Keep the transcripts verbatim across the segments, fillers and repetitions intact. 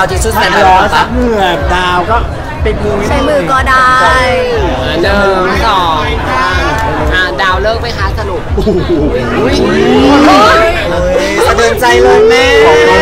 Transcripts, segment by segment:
เอาทิชชู่ใส่ตาซับเหงื่อดาวก็ปิดมือใช้มือก็ได้หนึ่งสองอ่าดาวเลิกไหมคะสรุปสะเทือนใจเลยแม่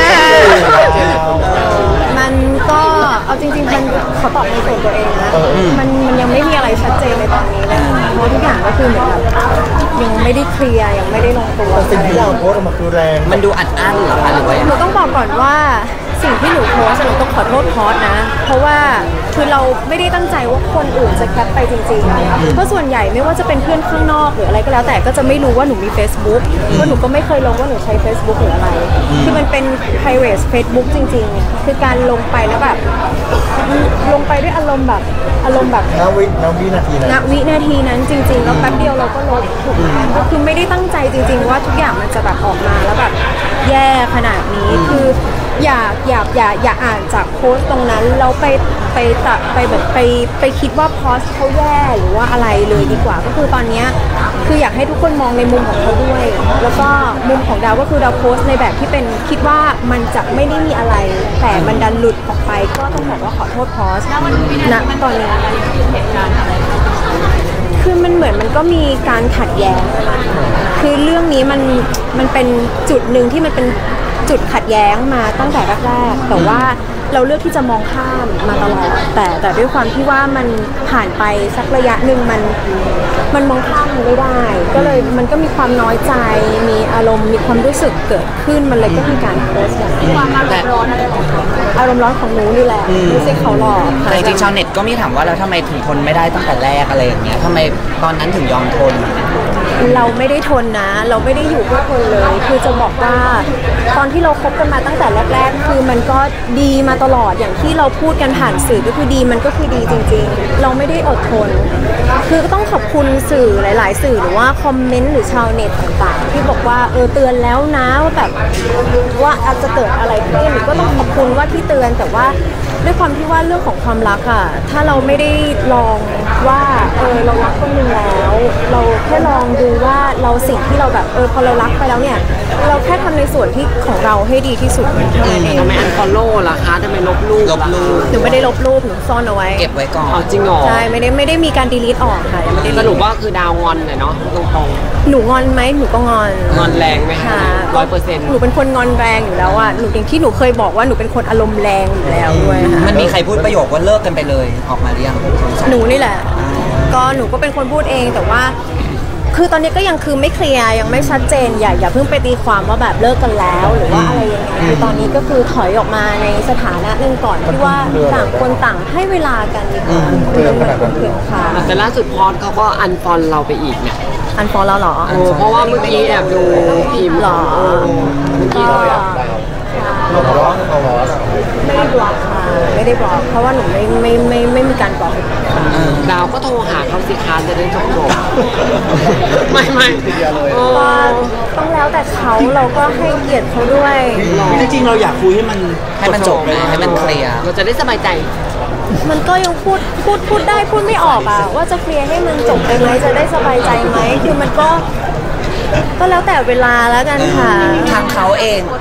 มันก็เอาจริงๆมันเขาตอบในส่วนตัวเองนะมันมันยังไม่มีอะไรชัดเจนในตอนนี้เลยเพราะทุกอย่างก็คือเหมือนแบบยังไม่ได้เคลียร์ยังไม่ได้ลงตัวสิ่งที่เราโพสต์ออกมาคือแรงมันดูอัดอั้นเหรอคะหรือว่าหนูต้องบอกก่อนว่าสิ่งที่หนูโพสหนูต้องขอโทษพอสนะเพราะว่าคือเราไม่ได้ตั้งใจว่าคนอื่นจะแคปไปจริงๆเพราะส่วนใหญ่ไม่ว่าจะเป็นเพื่อนข้างนอกหรืออะไรก็แล้วแต่ก็จะไม่รู้ว่าหนูมี Facebook เพราะหนูก็ไม่เคยลงว่าหนูใช้ Facebook หรืออะไรคือมันเป็น private Facebook จริงๆคือการลงไปแล้วแบบลงไปด้วยอารมณ์แบบอารมณ์แบบณวิณวินาทีนั้นณวินาทีนั้นจริงๆแล้วแป๊บเดียวเราก็ลบถูกไหมก็คือไม่ได้ตั้งใจจริงๆว่าทุกอย่างมันจะแบบออกมาแล้วแบบแย่ขนาดนี้คืออยากอยากอยากอยากอ่านจากโพสต์ตรงนั้นแล้วไปไปตัดไปแบบไปไปคิดว่าโพสต์เขาแย่หรือว่าอะไรเลยดีกว่าก็คือตอนนี้คืออยากให้ทุกคนมองในมุมของเขาด้วยแล้วก็มุมของดาวก็คือดาวโพสต์ในแบบที่เป็นคิดว่ามันจะไม่ได้มีอะไรแต่มันดันหลุดออกไปก็ต้องบอกว่าขอโทษโพสต์ณตอนนี้เหตุการณ์อะไรคือมันเหมือนมันก็มีการขัดแย้งคือเรื่องนี้มันมันเป็นจุดหนึ่งที่มันเป็นจุดขัดแย้งมาตั้งแต่แรกๆแต่ว่าเราเลือกที่จะมองข้ามมาตลอดแต่แต่ด้วยความที่ว่ามันผ่านไปสักระยะหนึ่งมันมันมองข้ามมันไม่ได้ก็เลยมันก็มีความน้อยใจมีอารมณ์มีความรู้สึกเกิดขึ้นมันเลยก็มีการโพสต์แบบความอารมณ์ร้อนอะไรของเขาอารมณ์ร้อนของหนูนี่แหละไม่ใช่เขาหรอกแต่จริงๆชาวเน็ตก็มีถามว่าแล้วทำไมถึงทนไม่ได้ตั้งแต่แรกอะไรอย่างเงี้ยทำไมตอนนั้นถึงยอมทนเราไม่ได้ทนนะเราไม่ได้อยู่เพื่อทนเลยคือจะบอกว่าตอนที่เราคบกันมาตั้งแต่แรกๆคือมันก็ดีมาตลอดอย่างที่เราพูดกันผ่านสื่อก็คือดีมันก็คือดีจริงๆเราไม่ได้อดทนคือก็ต้องขอบคุณสื่อหลายๆสื่อหรือว่าคอมเมนต์หรือชาวเน็ตต่างๆที่บอกว่าเออเตือนแล้วนะว่าแบบว่าอาจจะเกิดอะไรขึ้นหรือก็ต้องขอบคุณว่าที่เตือนแต่ว่าด้วยความที่ว่าเรื่องของความรักอะถ้าเราไม่ได้ลองว่าเออเรารักคนหนึ่งแล้วเราแค่ลองดูว่าเราสิ่งที่เราแบบเออพอเรารักไปแล้วเนี่ยเราแค่ทำในส่วนที่ของเราให้ดีที่สุดเท่านั้นเองทำไมอันฟอลโล่ล่ะคะทำไมลบรูปลบรูปหนูไม่ได้ลบรูปหนูซ่อนเอาไว้เก็บไว้ก่อนจริงเหรอใช่ไม่ได้ไม่ได้มีการดีลีทออกค่ะยังไม่ได้สรุปว่าคือดาวงอนเลยเนาะตรงๆหนูงอนไหมหนูก็งอนงอนแรงไหมคะร้อยเปอร์เซ็นต์หนูเป็นคนงอนแรงอยู่แล้วอ่ะหนูอย่างที่หนูเคยบอกว่าหนูเป็นคนอารมณ์แรงอยู่แล้วด้วยค่ะมันมีใครพูดประโยคว่าเลิกกันไปเลยออกมาหรือยังหนูนี่แหละก็หนูก็เป็นคนพูดเองแต่ว่าคือตอนนี้ก็ยังคือไม่เคลียร์ยังไม่ชัดเจนอย่าอย่าเพิ่งไปตีความว่าแบบเลิกกันแล้วหรือว่าอะไรยังไงคือตอนนี้ก็คือถอยออกมาในสถานะหนึ่งก่อนที่ว่าต่างคนต่างให้เวลากันดีกว่าคือมันเป็นเพื่อนค่ะแต่ล่าสุดพอดเขาก็อันฟอลเราไปอีกเนี่ยอันฟอลเราเหรอเพราะว่าเมื่อกี้แอบดูพิมพ์หรอก็เราบล็อกเขาไม่ได้บล็อกค่ะไม่ได้บล็อกเพราะว่าหนูไม่ไม่ไม่ไม่มีการบล็อกดาวก็โทรหาเขาสิคะจะได้จบจบไม่ไม่ก็ต้องแล้วแต่เขาเราก็ให้เกียรติเขาด้วยจริงๆเราอยากคุยให้มันให้มันจบเลยให้มันเคลียร์เราจะได้สบายใจมันก็ยังพูดพูดพูดได้พูดไม่ออกอ่ะว่าจะเคลียร์ให้มันจบไปไหมจะได้สบายใจไหมคือมันก็ก็แล้วแต่เวลาแล้วกันค่ะทางเขาเอง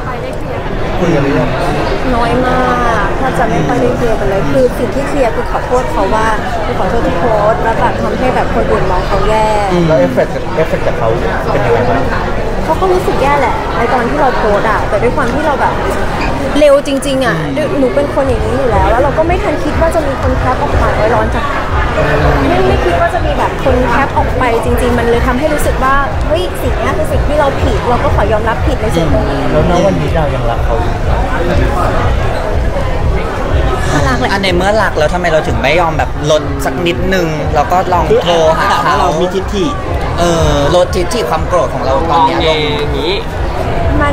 น้อยมากถ้าจะไม่ค่อยได้เคลียร์กันเลยคือสิ่งที่เคลียร์คือขอโทษเขาว่าคือขอโทษที่โพสต์แล้วแบบทำให้แบบคนอื่นมองเขาแย่แล้วเอฟเฟกต์เอฟเฟกต์จากเขาเป็นยังไงบ้างเขาก็รู้สึกแย่แหละในตอนที่เราโพสต์อะแต่ด้วยความที่เราแบบเร็วจริงๆอะหนูเป็นคนอย่างนี้อยู่แล้วแล้วเราก็ไม่ทันคิดว่าจะมีคนแคปออกมาไว้ร้อนจังไม่ไม่คิดว่าจะมีแบบคนแคปออกไปจริงๆมันเลยทำให้รู้สึกว่าเฮ้ยสิ่งนี้คือสิ่งที่เราผิดเราก็ขอยอมรับผิดในส่วนตรงนี้แล้วณวันนี้เรายังรักเขาอยู่รักแหละอันในเมื่อรักแล้วทำไมเราถึงไม่ยอมแบบลดสักนิดนึงเราก็ลองโทรหาเขาเรามีทิฏฐิเออลดทิฏฐิความโกรธของเราตอนนี้ลงอย่างนี้มัน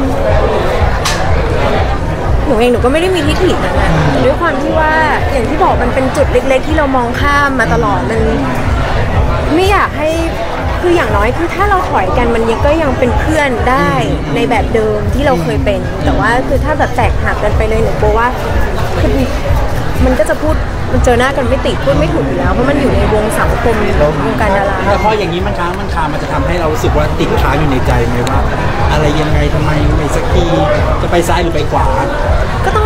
หนูเองหนูก็ไม่ได้มีทิฏฐินะด้วยความที่ว่าอย่างที่บอกมันเป็นจุดเล็กๆที่เรามองข้ามมาตลอดมันไม่อยากให้คืออย่างน้อยคือถ้าเราถอยกันมันยังก็ยังเป็นเพื่อนได้ในแบบเดิมที่เราเคยเป็นแต่ว่าคือถ้าแบบแตกหักกันไปเลยหนูกลัวว่าคือมันก็จะพูดมันเจอหน้ากันไม่ติดพูดไม่ถูกอยู่แล้วเพราะมันอยู่ในวงสังคมวงการดาราแต่พออย่างนี้มันค้างมันคามันจะทำให้เรารู้สึกว่าติดค้างอยู่ในใจไหมว่าอะไรยังไงทำไมไม่สักทีจะไปซ้ายหรือไปขวาก็ต้องรอ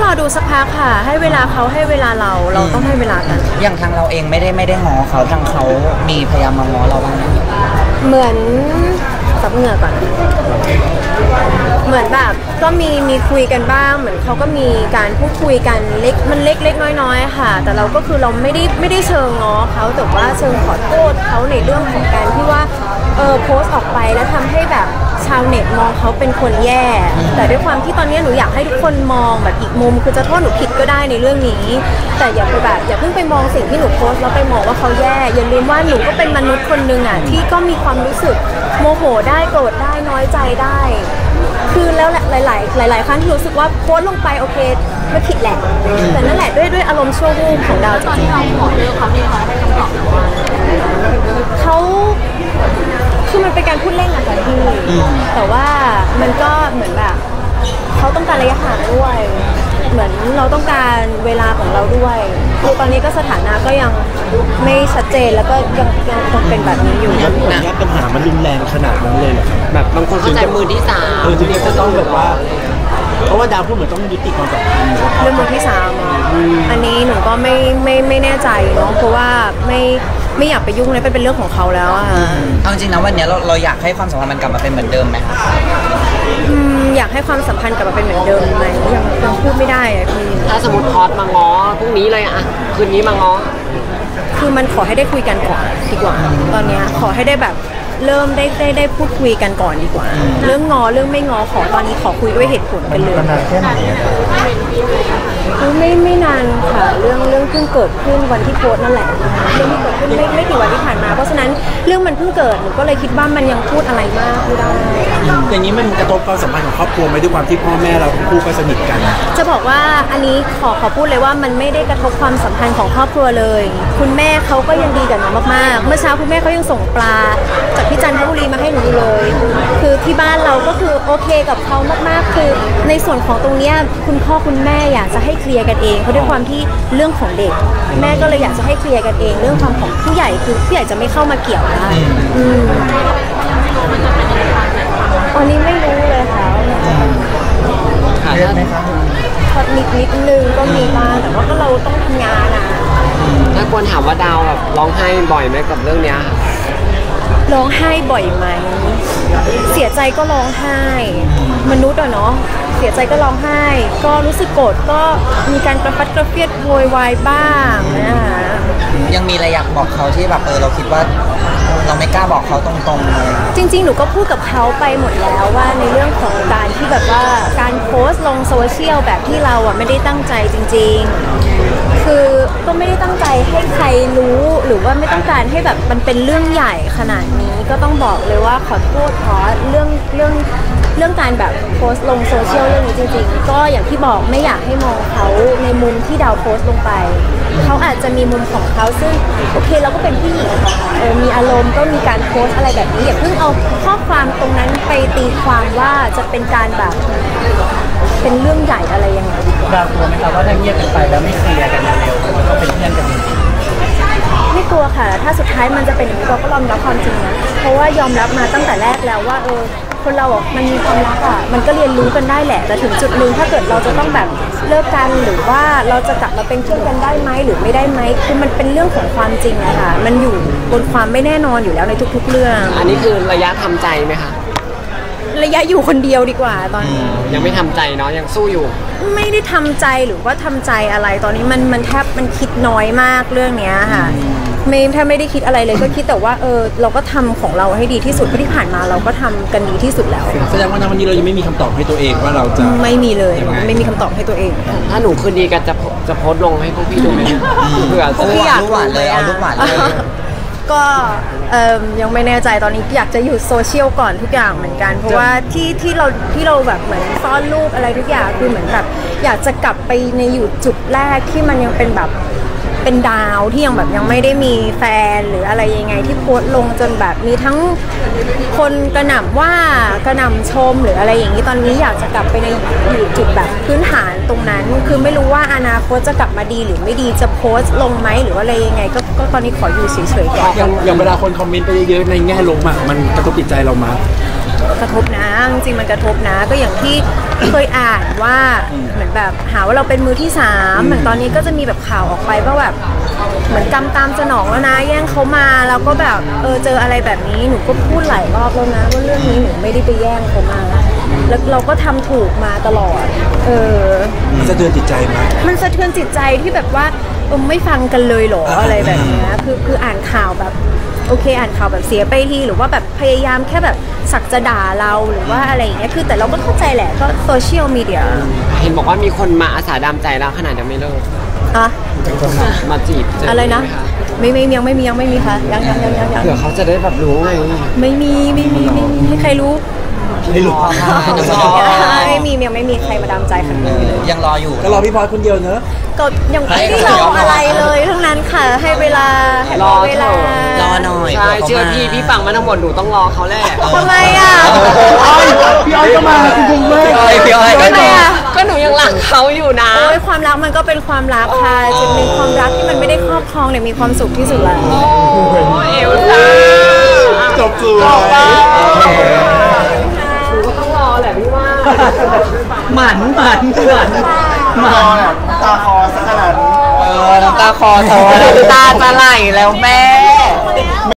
อดูสักพักค่ะให้เวลาเขาให้เวลาเราเราต้องให้เวลากันอย่างทางเราเองไม่ได้ไม่ได้ง้อเขาทางเขามีพยายามมาง้อเราบ้างไหมเหมือนซับเหงื่อก่อนเหมือนแบบก็มีมีคุยกันบ้างเหมือนเขาก็มีการพูดคุยกันเล็กมันเล็กเล็กน้อยๆค่ะแต่เราก็คือเราไม่ได้ไม่ได้เชิงง้อเขาแต่ว่าเชิงขอโทษเขาในเรื่องของการที่ว่าเออโพสต์ออกไปแล้วทำให้แบบชาวเน็ตมองเขาเป็นคนแย่แต่ด้วยความที่ตอนนี้หนูอยากให้ทุกคนมองแบบอีกมุมคือจะโทษหนูผิดก็ได้ในเรื่องนี้แต่อย่าไปแบบอย่าเพิ่งไปมองสิ่งที่หนูโพสต์แล้วไปมองว่าเขาแย่อย่าลืมว่าหนูก็เป็นมนุษย์คนนึงอ่ะที่ก็มีความรู้สึกโมโหได้โกรธได้น้อยใจได้คือแล้วหลายๆหลายๆครั้งที่รู้สึกว่าโพสต์ลงไปโอเคไม่ผิดแหละแต่นั่นแหละด้วยด้วยอารมณ์ชั่ววูบของดาวจริงๆเราขอเลิกเขาเนี่ยเขาให้คำตอบว่าเขาคือมันเป็นการพูดเล่นอะค่ะพี่แต่ว่ามันก็เหมือนแบบเขาต้องการระยะห่างด้วยเหมือนเราต้องการเวลาของเราด้วยคือตอนนี้ก็สถานะก็ยังไม่ชัดเจนแล้วก็ยังยังคงเป็นแบบนี้อยู่นะผมว่าปัญหามันรุนแรงขนาดนั้นเลยเหรอครับแบบบางคนเข้าใจมือที่สามเออจริงๆก็ต้องแบบว่าเพราะว่าดาวพูดเหมือนต้องยุติความสัมพันธ์เรื่องมือที่สามอันนี้หนูก็ไม่ไม่ไม่แน่ใจเนาะเพราะว่าไม่ไม่อยากไปยุ่งเลยเป็นเรื่องของเขาแล้วอะเอาจริงนะวันนี้เราเราอยากให้ความสัมพันธ์มันกลับมาเป็นเหมือนเดิมไหมอืมอยากให้ความสัมพันธ์กลับมาเป็นเหมือนเดิมไหมยังยังพูดไม่ได้อะพี่ถ้าสมมติพอดมาง้อพรุ่งนี้เลยอะคืนนี้มาง้อคือมันขอให้ได้คุยกันก่อนดีกว่าตอนนี้ขอให้ได้แบบเริ่มได้ได้ได้พูดคุยกันก่อนดีกว่าเรื่องงอเรื่องไม่งอขอตอนนี้ขอคุยด้วยเหตุผลกันเลยนานแค่ไหนไม่ไม่นานค่ะเรื่องเรื่องเพิ่งเกิดขึ้นวันที่โพสนั่นแหละเรื่องที่เกิดขึ้นไม่ไม่กี่วันที่ผ่านมาเพราะฉะนั้นเรื่องมันเพิ่งเกิดหนูก็เลยคิดว่ามันยังพูดอะไรมากไม่ได้อย่างนี้มันกระทบความสัมพันธ์ของครอบครัวไหมด้วยความที่พ่อแม่เราคู่ก็สนิทกันจะบอกว่าอันนี้ขอขอพูดเลยว่ามันไม่ได้กระทบความสัมพันธ์ของครอบครัวเลยคุณแม่เขาก็ยังดีกับหนูมากๆเมื่อเช้าคุณแม่เขายังส่งปลาจากที่จันทบุรีมาให้หนูเลยคือที่บ้านเราก็คือโอเคกับเขามากๆคือในส่วนของตรงนี้คุณพ่อคุณแม่อยากจะให้เคลียร์กันเองเพราะด้วยความที่เรื่องของเด็กแม่ก็เลยอยากจะให้เคลียร์กันเองเรื่องความของผู้ใหญ่คือผู้ใหญ่จะไม่เข้ามาเกี่ยวได้อืมอันนี้ไม่รู้เลยค่ะค่ะเยอะไหมคะพอนิดนิดนึงก็มีบ้างแต่ว่าก็เราต้องทำงานอ่ะถ้าควรถามว่าดาวแบบร้องไห้บ่อยไหมกับเรื่องเนี้ยร้องไห้บ่อยไหมเสียใจก็ร้องไห้มนุษย์อะเนาะเสียใจก็ร้องไห้ก็รู้สึกโกรธก็มีการกระฟัดกระเฟียดโวยวายบ้างนะคะยังมีอะไรอยากบอกเขาที่แบบเออเราคิดว่าเราไม่กล้าบอกเขาตรงๆเลยจริงๆหนูก็พูดกับเขาไปหมดแล้วว่าในเรื่องของการที่แบบว่าการโพสต์ลงโซเชียลแบบที่เราอะไม่ได้ตั้งใจจริงๆคือก็ไม่ได้ตั้งใจให้ใครรู้หรือว่าไม่ต้องการให้แบบมันเป็นเรื่องใหญ่ขนาดนี้ก็ต้องบอกเลยว่าขอโทษขอเรื่องเรื่องเรื่องการแบบโพสต์ลงโซเชียลเรื่องนี้จริงๆก็อย่างที่บอกไม่อยากให้มองเขาในมุมที่ดาวโพสต์ลงไปเขาอาจจะมีมุมของเขาซึ่งโอเคเราก็เป็นผู้หญิงค่ะเออมีอารมณ์ก็มีการโพสต์อะไรแบบนี้อย่าเพิ่งเอาข้อความตรงนั้นไปตีความว่าจะเป็นการแบบเป็นเรื่องใหญ่อะไรยังไงดาวกลัวไหมคะว่าถ้าเงียบกันไปแล้วไม่เคลียร์กันเร็วๆมันก็เป็นเพื่อนกันจริงๆไม่กลัวค่ะถ้าสุดท้ายมันจะเป็นอย่างนี้เราก็ยอมรับความจริงนะเพราะว่ายอมรับมาตั้งแต่แรกแล้วว่าเออคนเราอ่ะมันมีความรักอ่ะมันก็เรียนรู้กันได้แหละแต่ถึงจุดนึงถ้าเกิดเราจะต้องแบบเลิกกันหรือว่าเราจะกลับมาเป็นเพื่อนกันได้ไหมหรือไม่ได้ไหมคือมันเป็นเรื่องของความจริงอะค่ะมันอยู่บนความไม่แน่นอนอยู่แล้วในทุกๆเรื่องอันนี้คือระยะทำใจไหมคะระยะอยู่คนเดียวดีกว่าตอนนี้ยังไม่ทำใจเนาะยังสู้อยู่ไม่ได้ทำใจหรือว่าทำใจอะไรตอนนี้มันมันแทบมันคิดน้อยมากเรื่องเนี้ยค่ะไม่ถ้าไม่ได้คิดอะไรเลยก็คิดแต่ว่าเออเราก็ทำของเราให้ดีที่สุดเพราะที่ผ่านมาเราก็ทำกันดีที่สุดแล้วแสดงว่าณวันนี้เรายังไม่มีคำตอบให้ตัวเองว่าเราจะไม่มีเลยไม่มีคำตอบให้ตัวเองถ้าหนูคืนดีกันจะจะโพสต์ลงให้พวกพี่ดูไหมเผื่อพวกพี่อยากหวานเลยเอาลูกหวานเลยก็ยังไม่แน่ใจตอนนี้อยากจะอยู่โซเชียลก่อนทุกอย่างเหมือนกันเพราะว่าที่ที่เราที่เราแบบเหมือนซ่อนรูปอะไรทุกอย่างคือเหมือนแบบอยากจะกลับไปในอยู่จุดแรกที่มันยังเป็นแบบเป็นดาวที่ยังแบบยังไม่ได้มีแฟนหรืออะไรยังไงที่โพสต์ลงจนแบบมีทั้งคนกระหน่ำว่ากระหน่ำชมหรืออะไรอย่างนี้ตอนนี้อยากจะกลับไปในอยู่จุดแบบพื้นฐานตรงนั้นคือไม่รู้ว่าอนาคตจะกลับมาดีหรือไม่ดีจะโพสต์ลงไหมหรือว่าอะไรยังไงก็ก็ตอนนี้ขออยู่เฉยๆก่อนอย่างอย่างเวลาคนคอมเมนต์ไปเยอะๆในแง่ลบอ่ะมันกระทบจิตใจเรามากระทบนะจริงๆมันกระทบนะก็อย่างที่เคยอ่านว่าเหมือนแบบหาว่าเราเป็นมือที่สามเหมือนตอนนี้ก็จะมีแบบข่าวออกไปว่าแบบเหมือนกำตามสนองแล้วนะแย่งเขามาแล้วก็แบบเออเจออะไรแบบนี้หนูก็พูดหลายรอบแล้วนะว่าเรื่องนี้หนูไม่ได้ไปแย่งเขามาแล้วเราก็ทำถูกมาตลอดเออมันสะเทือนจิตใจไหมมันสะเทือนจิตใจที่แบบว่าเออไม่ฟังกันเลยเหรออะไรแบบเนี้ยคือคืออ่านข่าวแบบโอเคอ่านข่าวแบบเสียไปทีหรือว่าแบบพยายามแค่แบบสักจะด่าเราหรือว่าอะไรอย่างเงี้ยคือแต่เราก็เข้าใจแหละก็โซเชียลมีเดียเห็นบอกว่ามีคนมาอาสาดามใจแล้วขนาดยังไม่เลิกอะมาจีบเจอะไรนะหมคไม่ไม่ยังไม่มียังไม่มีค่ะยังยังยังยังยังเผื่อเขาจะได้แบบรู้ไงไม่มีไม่มีไม่มีให้ใครรู้ไม่รู้ไม่มียังไม่มีใครมาดามใจขนาดนี้เลยยังรออยู่ก็รอพี่พลอยคนเดียวเนอะก็ยังไม่ได้รออะไรเลยทั้งนั้นค่ะให้เวลาให้รอเวลารอหน่อยใช่เชื่อพี่พี่ฟังมาทั้งหมดหนูต้องรอเขาแหละทำไมอ่ะพี่อ้อยก็มาคุณคงแม่พี่อ้อยพี่อ้อยทำไมอ่ะก็หนูยังรักเขาอยู่นะโอ้ยความรักมันก็เป็นความรักค่ะจะมีความรักที่มันไม่ได้ครอบครองเนี่ยมีความสุขที่สุดแล้วโอ้เอลซ่าจบสวยหนูก็ต้องรอแหละพี่ว่าหมันหมันหมันหมันตาคอสักขนาดเออน้ำตาคอโถน้ำตาจะไหลแล้วแม่